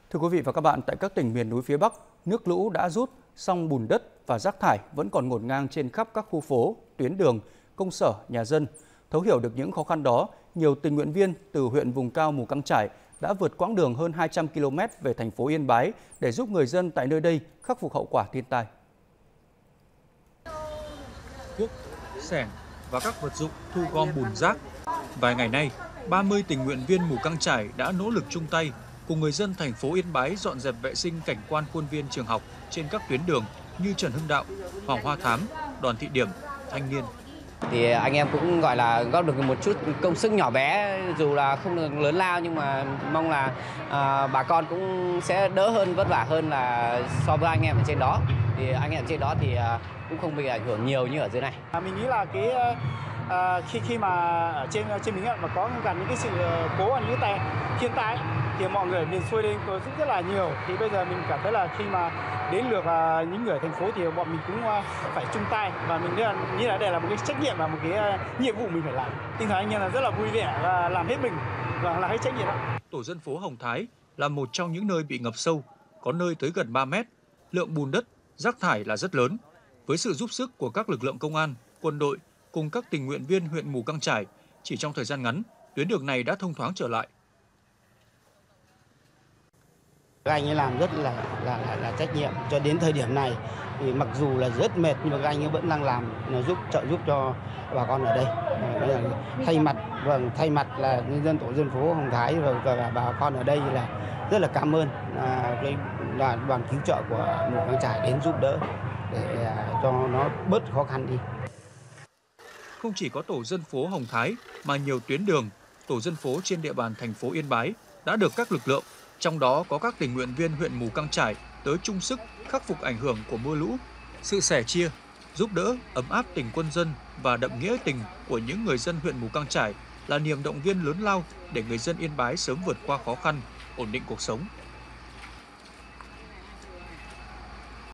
Thưa quý vị và các bạn, tại các tỉnh miền núi phía Bắc, nước lũ đã rút, song bùn đất và rác thải vẫn còn ngổn ngang trên khắp các khu phố, tuyến đường, công sở, nhà dân. Thấu hiểu được những khó khăn đó, nhiều tình nguyện viên từ huyện vùng cao Mù Căng Chải đã vượt quãng đường hơn 200 km về thành phố Yên Bái để giúp người dân tại nơi đây khắc phục hậu quả thiên tai. Cuốc, xẻng và các vật dụng thu gom bùn rác. Vài ngày nay, 30 tình nguyện viên Mù Căng Chải đã nỗ lực chung tay cùng người dân thành phố Yên Bái dọn dẹp vệ sinh cảnh quan khuôn viên trường học trên các tuyến đường như Trần Hưng Đạo, Hoàng Hoa Thám, Đoàn Thị Điểm, Thanh Niên. Thì anh em cũng gọi là góp được một chút công sức nhỏ bé, dù là không được lớn lao, nhưng mà mong là bà con cũng sẽ đỡ hơn, vất vả hơn là so với anh em ở trên đó. Thì anh em trên đó thì cũng không bị ảnh hưởng nhiều như ở dưới này. Mình nghĩ là khi mà ở trên mình mà có gần những cái sự cố những cái thiên tai thì mọi người miền xuôi đây tôi rất là nhiều. Thì bây giờ mình cảm thấy là khi mà đến lượt những người thành phố thì bọn mình cũng phải chung tay, và mình nghĩ là đây là một cái trách nhiệm và một cái nhiệm vụ mình phải làm. Tinh thần anh em là rất là vui vẻ và làm hết mình và làm hết trách nhiệm. Tổ dân phố Hồng Thái là một trong những nơi bị ngập sâu, có nơi tới gần 3 mét. Lượng bùn đất, rác thải là rất lớn. Với sự giúp sức của các lực lượng công an, quân đội cùng các tình nguyện viên huyện Mù Căng Chải, chỉ trong thời gian ngắn, tuyến đường này đã thông thoáng trở lại. Các anh ấy làm rất là trách nhiệm. Cho đến thời điểm này thì mặc dù là rất mệt nhưng mà các anh ấy vẫn đang làm, trợ giúp cho bà con ở đây. Thay mặt là nhân dân tổ dân phố Hồng Thái và bà con ở đây là rất là cảm ơn cái đoàn cứu trợ của Mù Căng Chải đến giúp đỡ để cho nó bớt khó khăn đi. Không chỉ có tổ dân phố Hồng Thái mà nhiều tuyến đường, tổ dân phố trên địa bàn thành phố Yên Bái đã được các lực lượng, trong đó có các tình nguyện viên huyện Mù Căng Chải tới chung sức khắc phục ảnh hưởng của mưa lũ. Sự sẻ chia, giúp đỡ, ấm áp tình quân dân và đậm nghĩa tình của những người dân huyện Mù Căng Chải là niềm động viên lớn lao để người dân Yên Bái sớm vượt qua khó khăn, ổn định cuộc sống.